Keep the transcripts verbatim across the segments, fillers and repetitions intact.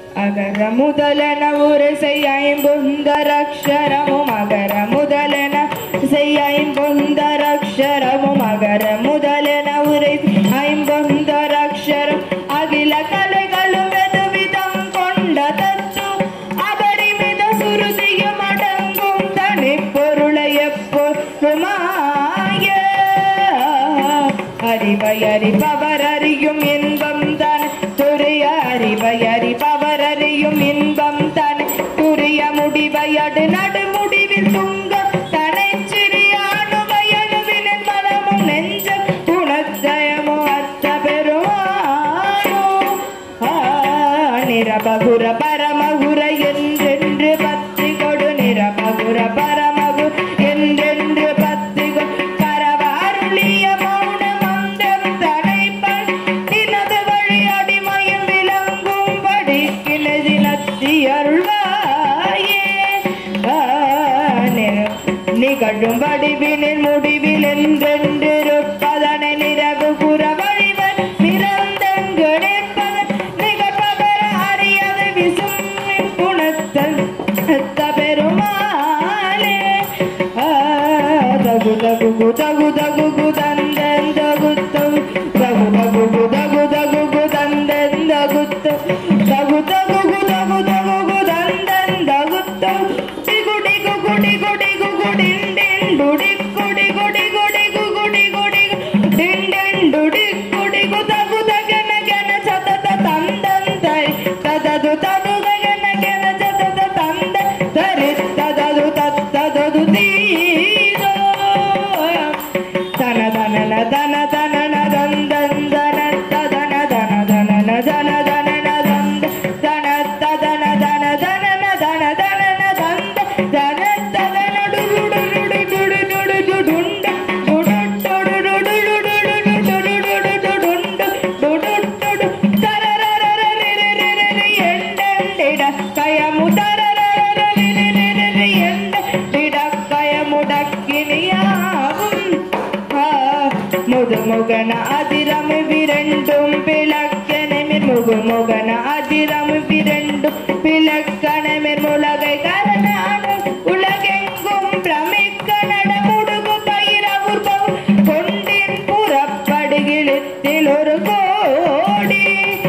அகர முதலன ஒரு செய்யம்புந்தரக்ஷரமும் அகர முதலன செய்யம்புந்தரக்ஷரமும் அகர முதலன ஒரு ஐம்புந்தரக்ஷரம் அகில கலைகளும் வெதுவிதம் கொண்ட தத்து அபரிமித சுருதியும் அடங்கும் தனி பொருளை எப்பொருமாய அறிவை அறிபவர் அறியும் இன்பம் தான் துரிய அறிவை அறிபவர் அறியும் இன்பம் தான் துரிய முடிவையடு நடு முடிவில் துங்க தனை சிறிய அணுவையணுவின் மனமும் நெஞ்சம் குணத்தயமோ அத்த பெருமானோ நிரபகுர பரமகுர என்றென்று பத்தி கொடு நிரபகுர பரமகு என்றென்று பத்தி கொடு கரவாருளிய மௌன மந்தம் தனைப்பன் தினது வழி அடிமையும் விளங்கும்படி கிணதி நத்தி அருள்வாயே நிகழும் வடிவினில் முடிவில் என்றென்றிருப்பதனை நிரவு புற வழிவன் நிரந்தங்கு நிற்பதன் நிகழ்பவர் அறியது விசும்பின் குணத்தல் பெருமாளே தகு தகு தகு தகு குதந்தன் தகு தகு தகு தகு தகு தகு குதந்தன் தகு தகு தகு தகு தகு தகு குதந்தன் தகு தகு டிகுடி குடி குடி குடி டின் டுடி குடி குடி குடி குடி குடி டின் டின் டுடி குடி குதகு தகன கன சதத தந்தன் தை ததது தது கன கன சதத தந்த தரி ததது தத்தது தீதோ தன தன தன தன தந்தன் தன ததன தன தன தன தன தந்த தன ததன தன தன தன தன தந்த தன ததன டுடு டுடு டுடு டுடு டுடுண்ட டுடு டுடு டுடு டுடு டுடு டுடு டுடு டுடு தரரரரரரரரரரி எண்டண்டிட கயமுதரரரரரரரரி எண்டண்டிட கயமுடக்கினியாகும் முதுமுகன அதிரம் விரண்டும் பிளக்கனமிர் முகுமுகன அதிரம் விரண்டும் பிளக்கனமிர் முலகை கரணானும் உலகெங்கும் பிரமிக்க நடமுடுகு பயிரவுர்பம் கொண்டின் புறப்படுகிழத்தில் ஒரு கோடி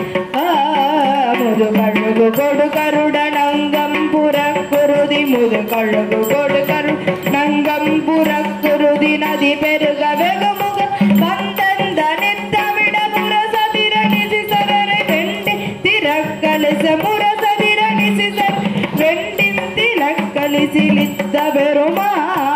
முதுகழுகு கொடு கருட நங்கம் புறக்குருதி முதுகழுகு கொடு கரு நங்கம் புறக்குருதி நதி பெருக வெகுமுக கந்தந்தனித்தவிட முரசதிர நிசிசரரை வெண்டி திறக்கலிச முரசதிர நிசிசர் வெண்டின் திலக்கலிசிலித்த பெருமா